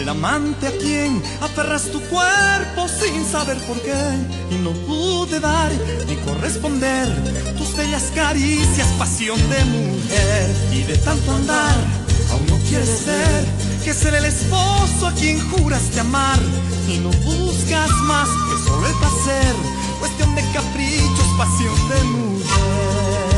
el amante a quien aferras tu cuerpo sin saber por qué, y no pude dar ni corresponder tus bellas caricias, pasión de mujer. Y de tanto andar, aún no quieres ver que seré el esposo a quien juraste amar, y no buscas más que solo el placer, cuestión de caprichos, pasión de mujer.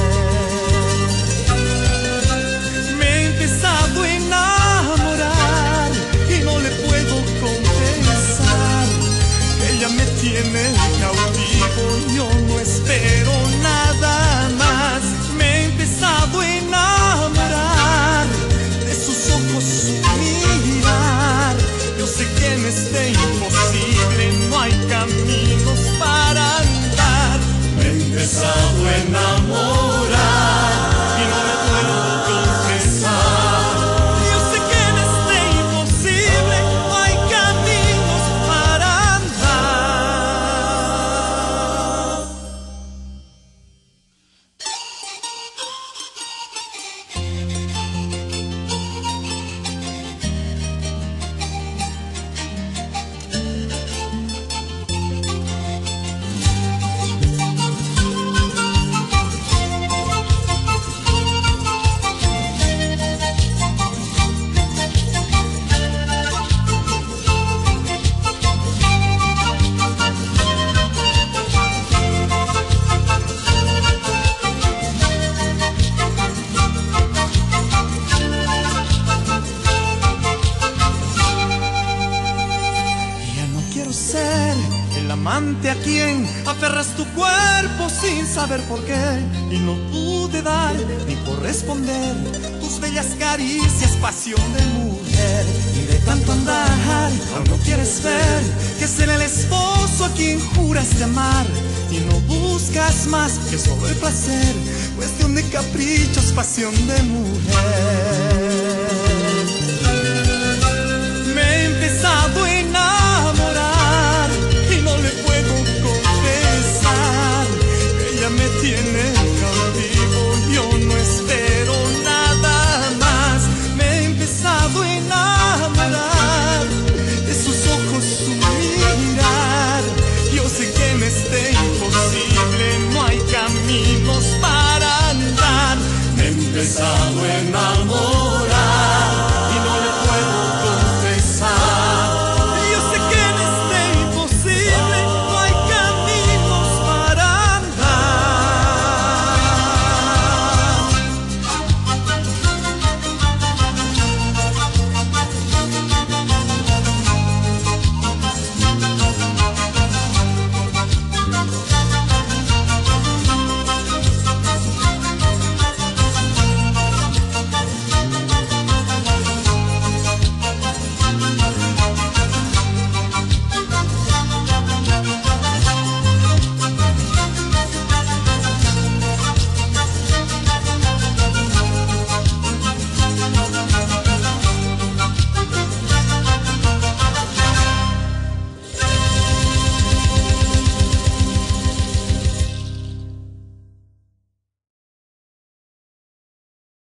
Me he empezado a enamorar y no le puedo confesar que ella me tiene cautivo. Yo no espero nada más. Me he empezado a enamorar de sus ojos, su mirar. Yo sé que en este imposible no hay caminos para andar. Me he empezado a enamorar y no me puedo confesar. Yo sé que en este imposible no hay caminos para andar. A quien aferras tu cuerpo sin saber por qué, y no pude dar ni corresponder tus bellas caricias, pasión de mujer. Y de tanto andar, aún no quieres ver que seré el esposo a quien juraste amar, y no buscas más que solo el placer, cuestión de caprichos, pasión de mujer. Me he empezado a enamorar y no le puedo confesar que ella me tiene cautivo. Yo no espero nada más. Me he empezado a enamorar de sus ojos, su mirar. Yo sé que en este imposible no hay caminos para andar. Me he empezado a